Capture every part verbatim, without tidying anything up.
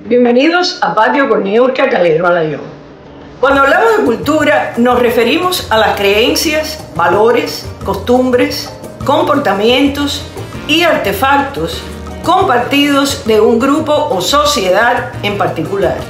Bienvenidos a Patio con Niurka Calero Alayón. Cuando hablamos de cultura, nos referimos a las creencias, valores, costumbres, comportamientos y artefactos compartidos de un grupo o sociedad en particular.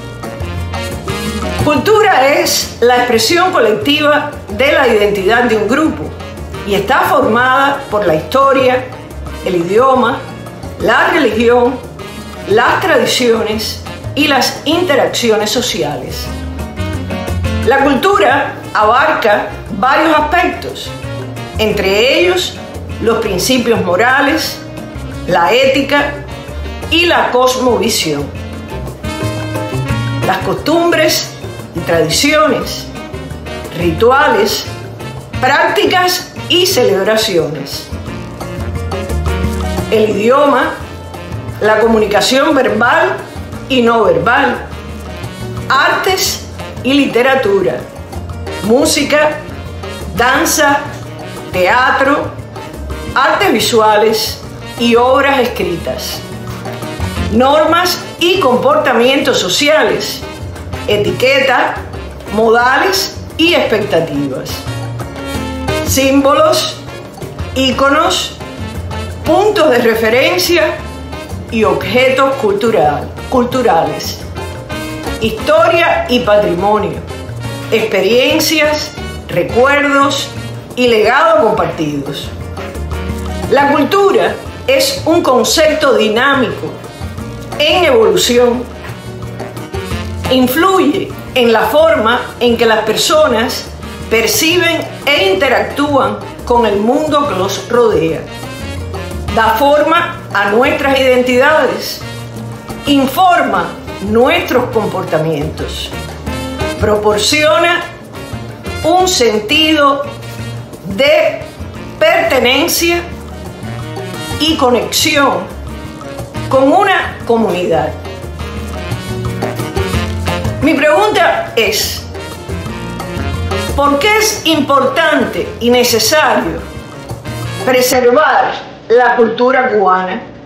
Cultura es la expresión colectiva de la identidad de un grupo y está formada por la historia, el idioma, la religión, las tradiciones y las interacciones sociales. La cultura abarca varios aspectos, entre ellos los principios morales, la ética y la cosmovisión. Las costumbres y tradiciones, rituales, prácticas y celebraciones. El idioma, la comunicación verbal y no verbal, artes y literatura, música, danza, teatro, artes visuales y obras escritas, normas y comportamientos sociales, etiqueta, modales y expectativas, símbolos, íconos, puntos de referencia y objetos cultural, culturales, historia y patrimonio, experiencias, recuerdos y legados compartidos. La cultura es un concepto dinámico, en evolución. Influye en la forma en que las personas perciben e interactúan con el mundo que los rodea. Da forma a nuestras identidades, informa nuestros comportamientos, proporciona un sentido de pertenencia y conexión con una comunidad. Mi pregunta es, ¿por qué es importante y necesario preservar la cultura cubana?